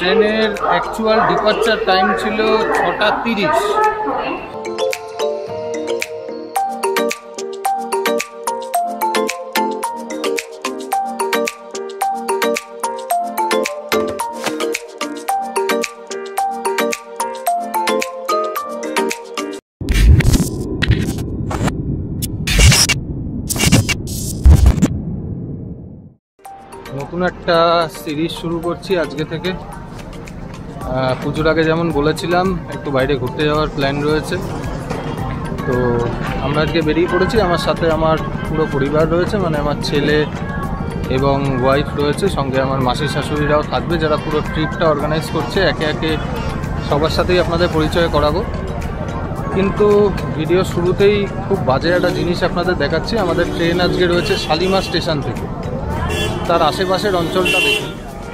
ট্রেনের actual departure time ছিল 6:30। নতুন একটা সিরিজ শুরু করছি আজকে থেকে। পুজোর আগে যেমন বলেছিলাম একটু বাইরে ঘুরতে যাওয়ার প্ল্যান রয়েছে, তো আমরা আজকে বেরিয়ে পড়েছি। আমার সাথে আমার পুরো পরিবার রয়েছে, মানে আমার ছেলে এবং ওয়াইফ রয়েছে, সঙ্গে আমার মাসি শাশুড়িরাও থাকবে, যারা পুরো ট্রিপটা অর্গানাইজ করছে। একে একে সবার সাথেই আপনাদের পরিচয় করাবো, কিন্তু ভিডিও শুরুতেই খুব বাজে একটা জিনিস আপনাদের দেখাচ্ছি। আমাদের ট্রেন আজকে রয়েছে শালিমার স্টেশন থেকে, তার আশেপাশের অঞ্চলটা দেখুন।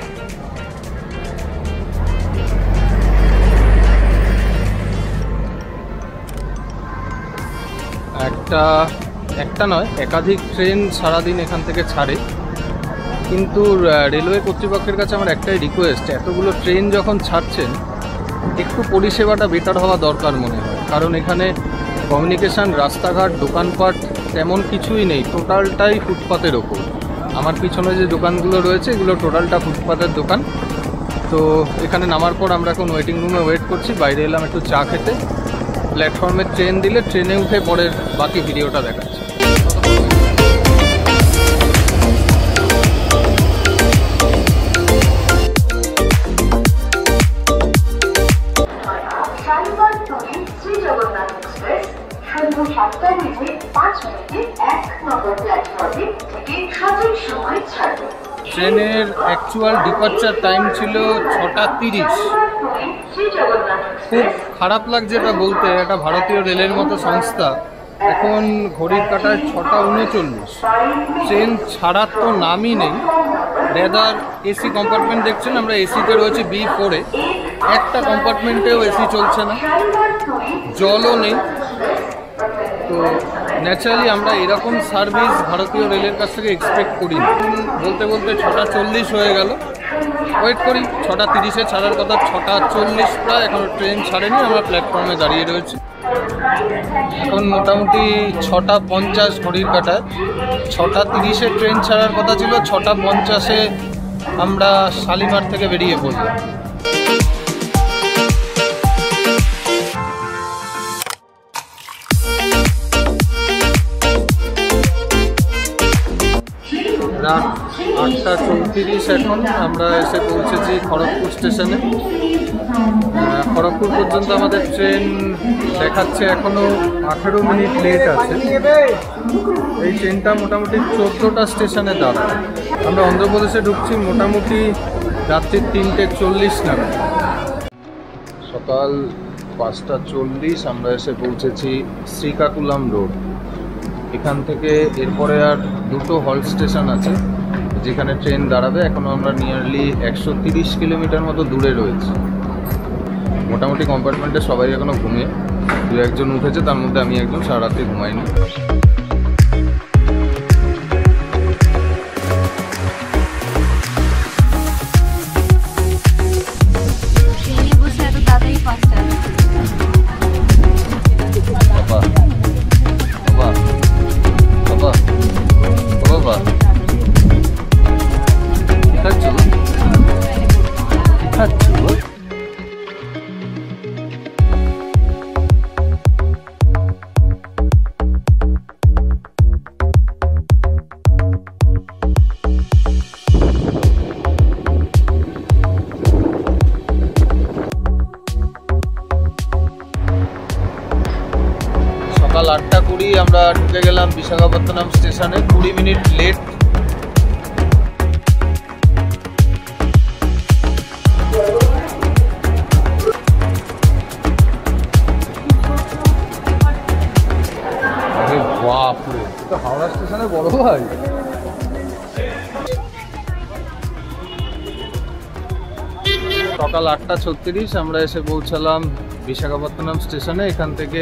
একটা নয়, একাধিক ট্রেন সারাদিন এখান থেকে ছাড়ে, কিন্তু রেলওয়ে কর্তৃপক্ষের কাছে আমার একটাই রিকোয়েস্ট, এতগুলো ট্রেন যখন ছাড়ছেন একটু পরিষেবাটা বেটার হওয়া দরকার মনে হয়। কারণ এখানে কমিউনিকেশান, রাস্তাঘাট, দোকানপাট তেমন কিছুই নেই, টোটালটাই ফুটপাতের ওপর। আমার পিছনে যে দোকানগুলো রয়েছে এগুলো টোটালটা ফুটপাতের দোকান। তো এখানে নামার পর আমরা এখন ওয়েটিং রুমে ওয়েট করছি। বাইরে এলাম একটু চা খেতে। প্ল্যাটফর্মে ট্রেন দিলে ট্রেনে উঠে পরের বাকি ভিডিওটা দেখাচ্ছি। ট্রেনের অ্যাকচুয়াল ডিপার্চার টাইম ছিল 6:30। খুব খারাপ লাগছে এটা বলতে, এটা ভারতীয় রেলের মতো সংস্থা। এখন ঘড়ির কাঁটায় 6:39, ট্রেন ছাড়ার তো নামই নেই। রেদার এসি কম্পার্টমেন্ট দেখছেন, আমরা এসিতে রয়েছি B4-এ, একটা কম্পার্টমেন্টেও এসি চলছে না, জলও নেই। তো ন্যাচারালি আমরা এরকম সার্ভিস ভারতীয় রেলের কাছ থেকে এক্সপেক্ট করি না। বলতে বলতে 6:40 হয়ে গেল, ওয়েট করি। 6:30-এ ছাড়ার কথা, 6:40 প্রায়, এখনও ট্রেন ছাড়েনি। আমরা প্ল্যাটফর্মে দাঁড়িয়ে রয়েছি। এখন মোটামুটি 6:50 ঘড়ির কাঁটায়। 6:30-এ ট্রেন ছাড়ার কথা ছিল, 6:50-এ আমরা শালিমার থেকে বেরিয়ে পড়লাম। রাত 8:34 এখন আমরা এসে পৌঁছেছি খড়গপুর স্টেশনে। খড়গপুর পর্যন্ত আমাদের ট্রেন দেখাচ্ছে এখনও 18 মিনিট লেট আছে। এই ট্রেনটা মোটামুটি 14টা স্টেশনে দাঁড়ায়। আমরা অন্ধ্রপ্রদেশে ঢুকছি মোটামুটি রাত্রি 3:40 নাগাদ। সকাল 5:40 আমরা এসে পৌঁছেছি শ্রীকাকুলাম রোড। এখান থেকে এরপরে আর দুটো হল্ট স্টেশন আছে যেখানে ট্রেন দাঁড়াবে। এখনও আমরা নিয়ারলি 130 কিলোমিটার মতো দূরে রয়েছে। মোটামুটি কম্পার্টমেন্টে সবাই এখনও ঘুমিয়ে, 2-1জন উঠেছে, তার মধ্যে আমি একজন সারা রাত্রি ঘুমাইনি। সকাল 8:20 আমরা ঢুকে গেলাম বিশাখাপত্তনম স্টেশনে, 20 মিনিট লেট। বাপরে, তো হাওড়া স্টেশনে বড় ভাই। সকাল 8:36 আমরা এসে পৌঁছালাম বিশাখাপত্তনম স্টেশনে। এখান থেকে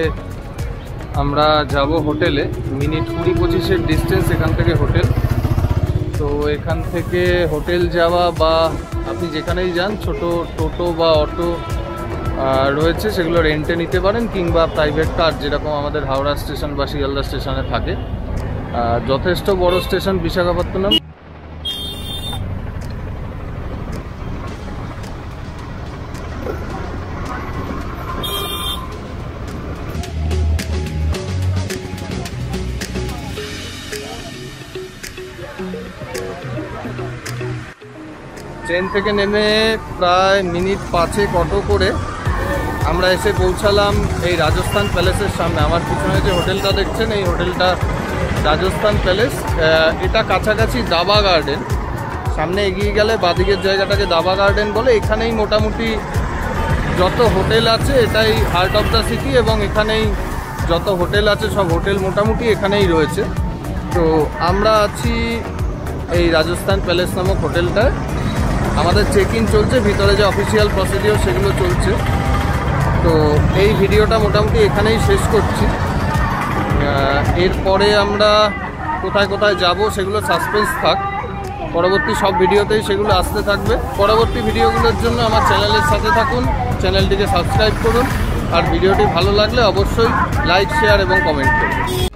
আমরা যাব হোটেলে। মিনিট 20-25-এর ডিস্টেন্স এখান থেকে হোটেল। তো তো এখান থেকে হোটেল যাওয়া বা আপনি যেখানেই যান ছোট টোটো বা অটো রয়েছে, সেগুলো রেন্টে নিতে পারেন, কিংবা প্রাইভেট কার যেরকম আমাদের হাওড়া স্টেশন বা শিয়ালদা স্টেশনে থাকে। যথেষ্ট বড় স্টেশন বিশাখাপত্তনম। ট্রেন থেকে নেমে প্রায় মিনিট 5 অটো করে আমরা এসে পৌঁছালাম এই রাজস্থান প্যালেসের সামনে। আমার পিছনে যে হোটেলটা দেখছেন, এই হোটেলটা রাজস্থান প্যালেস। এটা কাছাকাছি দাবা গার্ডেন। সামনে এগিয়ে গেলে বাদিকের জায়গাটাকে দাবা গার্ডেন বলে। এখানেই মোটামুটি যত হোটেল আছে, এটাই হার্ট অফ দ্য সিটি, এবং এখানেই যত হোটেল আছে সব হোটেল মোটামুটি এখানেই রয়েছে। তো আমরা আছি এই রাজস্থান প্যালেস নামক হোটেলটায়। আমাদের চেক ইন চলছে, ভিতরে যে অফিসিয়াল প্রসিডিওর সেগুলো চলছে। তো এই ভিডিওটা মোটামুটি এখানেই শেষ করছি। এরপরে আমরা কোথায় কোথায় যাব সেগুলো সাসপেন্স থাক, পরবর্তী সব ভিডিওতেই সেগুলো আসতে থাকবে। পরবর্তী ভিডিওগুলোর জন্য আমার চ্যানেলের সাথে থাকুন, চ্যানেলটিকে সাবস্ক্রাইব করুন, আর ভিডিওটি ভালো লাগলে অবশ্যই লাইক, শেয়ার এবং কমেন্ট করুন।